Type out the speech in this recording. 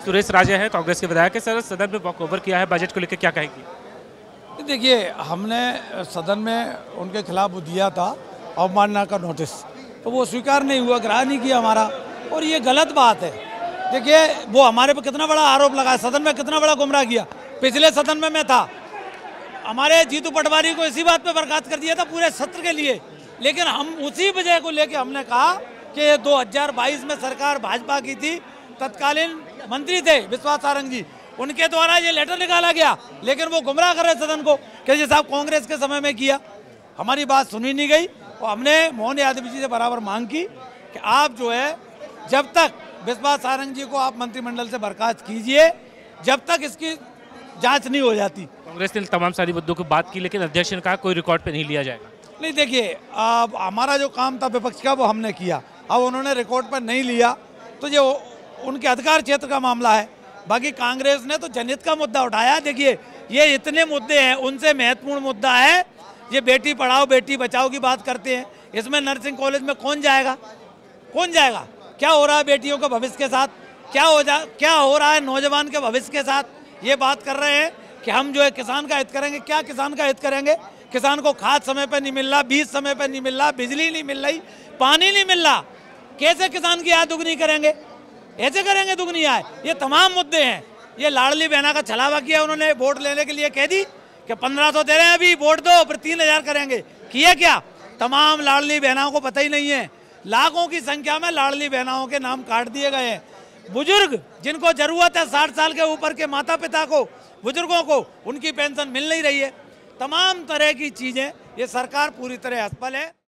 सुरेश राजा है, कांग्रेस के विधायक है। सर, सदन में वॉकओवर किया है, बजट को लेकर क्या कहेंगे? देखिए, हमने सदन में उनके खिलाफ दिया था अवमानना का नोटिस, तो वो स्वीकार नहीं हुआ, ग्रहण नहीं किया हमारा, और ये गलत बात है। देखिए, वो हमारे पर कितना बड़ा आरोप लगाया, सदन में कितना बड़ा गुमराह किया। पिछले सदन में मैं था, हमारे जीतू पटवारी को इसी बात पे बर्खास्त कर दिया था पूरे सत्र के लिए, लेकिन हम उसी वजह को लेके हमने कहा कि 2022 में सरकार भाजपा की थी, तत्कालीन मंत्री थे विश्वास सारंग जी, उनके द्वारा ये लेटर निकाला गया, लेकिन वो गुमराह कर रहे सदन को कि जी साहब कांग्रेस के समय में किया। हमारी बात सुनी नहीं गई और हमने मोहन यादव जी से बराबर मांग की कि आप जो है, जब तक विश्वास सारंग जी को आप मंत्रिमंडल से बर्खास्त कीजिए, जब तक इसकी जांच नहीं हो जाती। कांग्रेस ने तमाम सारी मुद्दों की बात की, लेकिन अध्यक्ष ने कहा कोई रिकॉर्ड पे नहीं लिया जाएगा। नहीं, देखिए, अब हमारा जो काम था विपक्ष का वो हमने किया, अब उन्होंने रिकॉर्ड पर नहीं लिया तो ये उनके अधिकार क्षेत्र का मामला है। बाकी कांग्रेस ने तो जनहित का मुद्दा उठाया। देखिए, ये इतने मुद्दे हैं, उनसे महत्वपूर्ण मुद्दा है ये बेटी पढ़ाओ बेटी बचाओ की बात करते हैं। इसमें नर्सिंग कॉलेज में कौन जाएगा? कौन जाएगा? क्या हो रहा है बेटियों के भविष्य के साथ? क्या हो रहा है नौजवान के भविष्य के साथ? ये बात कर रहे हैं कि हम जो है किसान का हित करेंगे। क्या किसान का हित करेंगे? किसान को खाद समय पर नहीं मिल रहा, बीज समय पर नहीं मिल रहा, बिजली नहीं मिल रही, पानी नहीं मिल रहा। कैसे किसान की आय दुगनी करेंगे? ऐसे करेंगे दुगनी आय? ये तमाम मुद्दे हैं। ये लाडली बहना का छलावा किया उन्होंने, वोट लेने के लिए कह दी कि 1500 दे रहे हैं, अभी वोट दो, फिर 3000 करेंगे। किया क्या? तमाम लाडली बहनाओं को पता ही नहीं है। लाखों की संख्या में लाडली बहनाओं के नाम काट दिए गए हैं। बुजुर्ग जिनको जरूरत है 60 साल के ऊपर के माता पिता को, बुजुर्गों को, उनकी पेंशन मिल नहीं रही है। तमाम तरह की चीजें, ये सरकार पूरी तरह असफल है।